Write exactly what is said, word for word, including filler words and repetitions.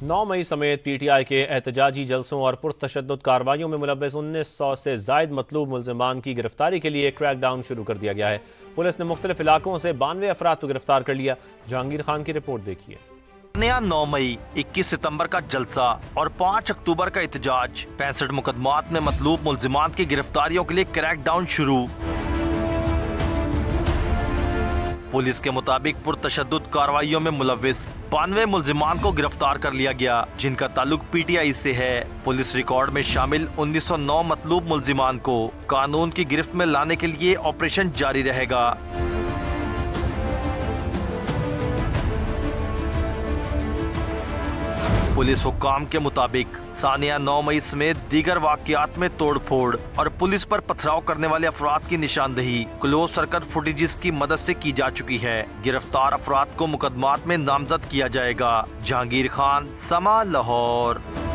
नौ मई समेत P T I के एहतजाजी जलसों और पुरतशद्दुद कार्रवाइयों में मुलव्वस उन्नीस सौ से जायद मतलूब मुल्जिमान की गिरफ्तारी के लिए क्रैकडाउन शुरू कर दिया गया है। पुलिस ने मुख्तलिफ इलाकों से बानवे अफराद को गिरफ्तार कर लिया। जहांगीर खान की रिपोर्ट देखिए। नया नौ मई, इक्कीस सितंबर का जलसा और पाँच अक्टूबर का एहतजाज। पैंसठ मुकदमात में मतलूब मुल्जिमान की गिरफ्तारियों के लिए क्रैकडाउन शुरू। पुलिस के मुताबिक पुरतशद्दुद कार्रवाइयों में मुलव्विस बानवे मुल्जिमान को गिरफ्तार कर लिया गया, जिनका ताल्लुक पी टी आई से है। पुलिस रिकॉर्ड में शामिल उन्नीस सौ नौ मतलूब मुल्जिमान को कानून की गिरफ्त में लाने के लिए ऑपरेशन जारी रहेगा। पुलिस हुक्काम के मुताबिक सानिया नौ मई समेत दीगर वाकयात में तोड़फोड़ और पुलिस पर पथराव करने वाले अफराद की निशानदेही क्लोज सर्किट फुटेजेस की मदद से की जा चुकी है। गिरफ्तार अफराद को मुकदमात में नामजद किया जाएगा। जहांगीर खान, समा, लाहौर।